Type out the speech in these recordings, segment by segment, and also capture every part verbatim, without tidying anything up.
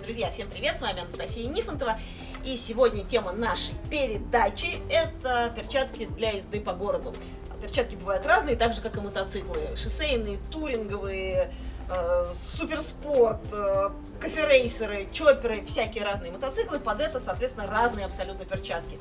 Друзья, всем привет, с вами Анастасия Нифонтова, и сегодня тема нашей передачи – это перчатки для езды по городу. Перчатки бывают разные, так же как и мотоциклы, шоссейные, туринговые, э, суперспорт, э, коферейсеры, чопперы, всякие разные мотоциклы, под это, соответственно, разные абсолютно перчатки.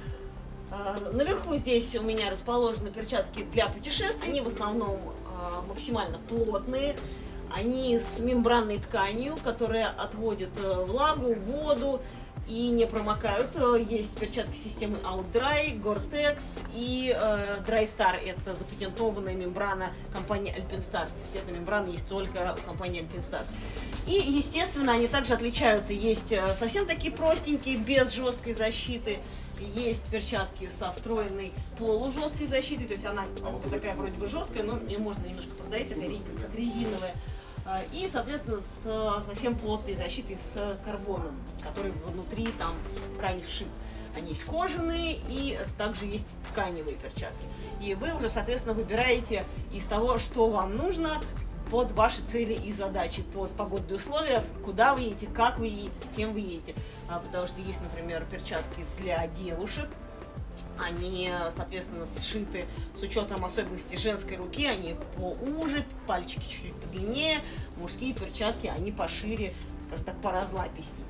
Э, наверху здесь у меня расположены перчатки для путешествий, они в основном э, максимально плотные. Они с мембранной тканью, которая отводит влагу, воду и не промокают. Есть перчатки системы OutDry, Gore-Tex и э, DryStar. Это запатентованная мембрана компании Alpinstars. То есть эта мембрана есть только у компании Alpinstars. И, естественно, они также отличаются. Есть совсем такие простенькие, без жесткой защиты. Есть перчатки со встроенной полужесткой защитой. То есть она такая вроде бы жесткая, но ее можно немножко продавить, это как резиновая. И, соответственно, с совсем плотной защитой с карбоном, который внутри там ткань вшит. Они есть кожаные и также есть тканевые перчатки. И вы уже, соответственно, выбираете из того, что вам нужно под ваши цели и задачи, под погодные условия, куда вы едете, как вы едете, с кем вы едете. Потому что есть, например, перчатки для девушек. Они, соответственно, сшиты с учетом особенностей женской руки, они поуже, пальчики чуть-чуть подлиннее, мужские перчатки, они пошире, скажем так, поразлапистей.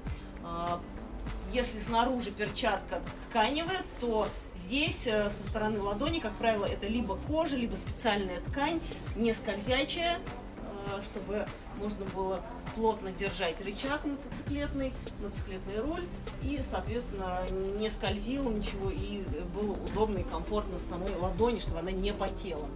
Если снаружи перчатка тканевая, то здесь со стороны ладони, как правило, это либо кожа, либо специальная ткань, не скользячая, чтобы можно было плотно держать рычаг мотоциклетный, мотоциклетный руль, и, соответственно, не скользило ничего, и было удобно и комфортно с самой ладони, чтобы она не потела.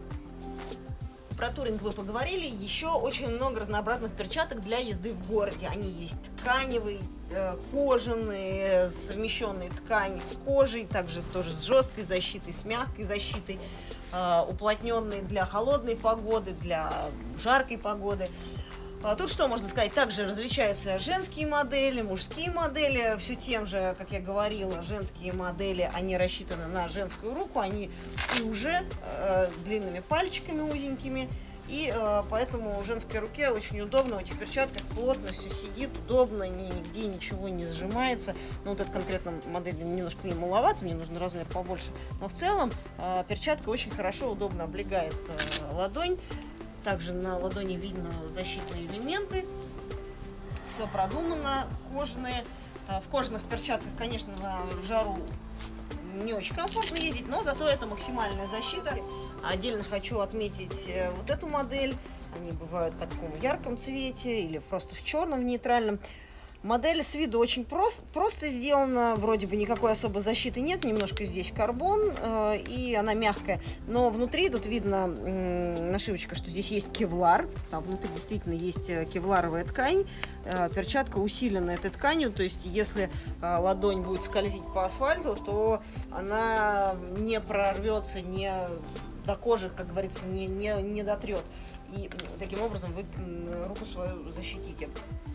Про туринг вы поговорили, еще очень много разнообразных перчаток для езды в городе. Они есть тканевые, кожаные, совмещенные ткани с кожей, также тоже с жесткой защитой, с мягкой защитой, уплотненные для холодной погоды, для жаркой погоды. Тут что можно сказать? Также различаются женские модели, мужские модели. Все тем же, как я говорила, женские модели, они рассчитаны на женскую руку, они уже э, длинными пальчиками узенькими. И э, поэтому женской руке очень удобно, в этих перчатках плотно все сидит, удобно, нигде ничего не сжимается. Ну, вот эта конкретно модель немножко мне маловато, мне нужен размер побольше. Но в целом э, перчатка очень хорошо, удобно облегает э, ладонь. Также на ладони видно защитные элементы. Все продумано, кожаные. В кожаных перчатках, конечно, на жару не очень комфортно ездить, но зато это максимальная защита. Отдельно хочу отметить вот эту модель. Они бывают в таком ярком цвете или просто в черном, в нейтральном. Модель с виду очень прост, просто сделана, вроде бы никакой особой защиты нет, немножко здесь карбон, э, и она мягкая, но внутри тут видно э, нашивочка, что здесь есть кевлар, там внутри действительно есть кевларовая ткань, э, перчатка усилена этой тканью, то есть если э, ладонь будет скользить по асфальту, то она не прорвется, не до кожи, как говорится, не, не, не дотрет, и таким образом вы руку свою защитите.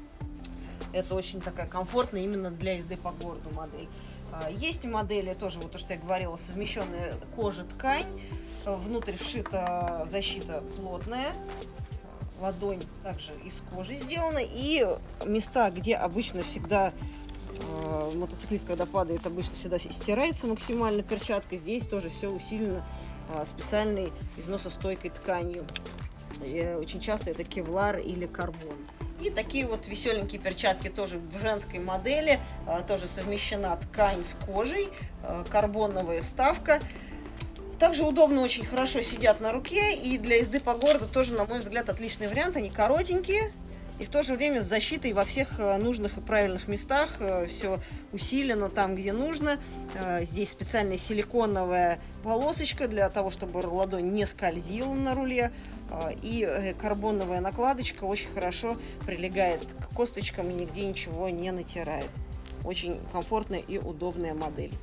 Это очень такая комфортная именно для езды по городу модель. Есть модели, тоже вот то, что я говорила, совмещенная кожа-ткань. Внутрь вшита защита плотная. Ладонь также из кожи сделана. И места, где обычно всегда э, мотоциклист, когда падает, обычно всегда стирается максимально перчаткой. Здесь тоже все усилено э, специальной износостойкой тканью. И очень часто это кевлар или карбон. И такие вот веселенькие перчатки тоже в женской модели, тоже совмещена ткань с кожей, карбоновая вставка. Также удобно, очень хорошо сидят на руке, и для езды по городу тоже, на мой взгляд, отличный вариант. Они коротенькие и в то же время с защитой во всех нужных и правильных местах. Все усилено там, где нужно. Здесь специальная силиконовая полосочка для того, чтобы ладонь не скользила на руле. И карбоновая накладочка очень хорошо прилегает к косточкам и нигде ничего не натирает. Очень комфортная и удобная модель.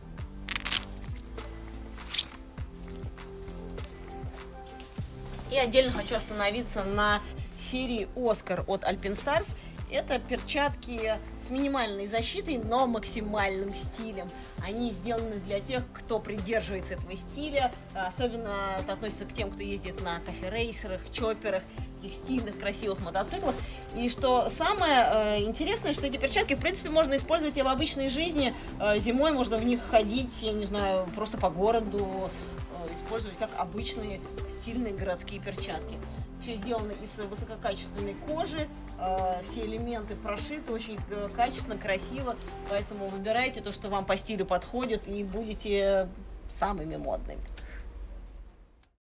И отдельно хочу остановиться на серии Оскар от Alpinstars. Это перчатки с минимальной защитой, но максимальным стилем. Они сделаны для тех, кто придерживается этого стиля. Особенно это относится к тем, кто ездит на коферейсерах, чопперах таких стильных, красивых мотоциклах. И что самое э, интересное, что эти перчатки, в принципе, можно использовать и в обычной жизни. Э, зимой можно в них ходить, я не знаю, просто по городу, э, использовать как обычные стильные городские перчатки. Все сделано из высококачественной кожи, э, все элементы прошиты очень э, качественно, красиво, поэтому выбирайте то, что вам по стилю подходит, и будете самыми модными.